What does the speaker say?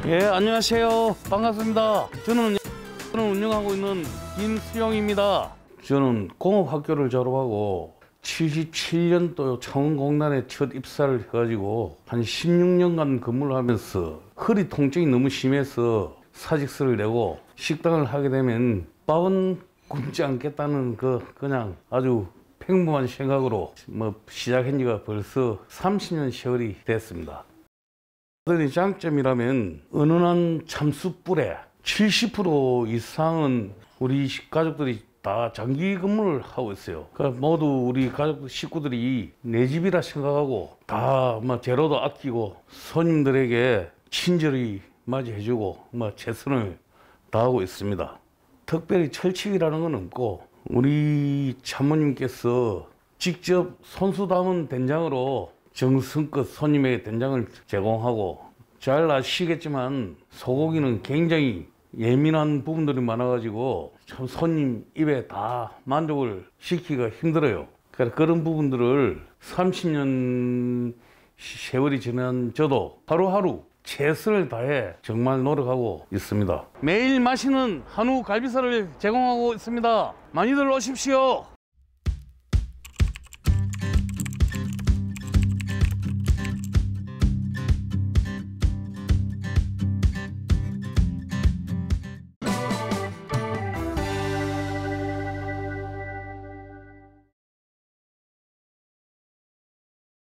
예, 안녕하세요. 반갑습니다. 저는 운영하고 있는 김수영입니다. 저는 공업학교를 졸업하고 77년도 창원공단에 첫 입사를 해가지고 한 16년간 근무를 하면서 허리 통증이 너무 심해서 사직서를 내고 식당을 하게 되면 밥은 굶지 않겠다는 그냥 아주 평범한 생각으로 시작한 지가 벌써 30년 세월이 됐습니다. 장점이라면 은은한 참숯불에 70% 이상은 우리 가족들이 다 장기 근무를 하고 있어요. 그러니까 모두 우리 가족 식구들이 내 집이라 생각하고 다 재료도 아끼고 손님들에게 친절히 맞이해주고 최선을 다하고 있습니다. 특별히 철칙이라는 건 없고 우리 참모님께서 직접 손수 담은 된장으로 정성껏 손님에게 된장을 제공하고, 잘 아시겠지만 소고기는 굉장히 예민한 부분들이 많아가지고 참 손님 입에 다 만족을 시키기가 힘들어요. 그러니까 그런 부분들을 30년 세월이 지난 저도 하루하루 최선을 다해 정말 노력하고 있습니다. 매일 맛있는 한우 갈비살을 제공하고 있습니다. 많이들 오십시오.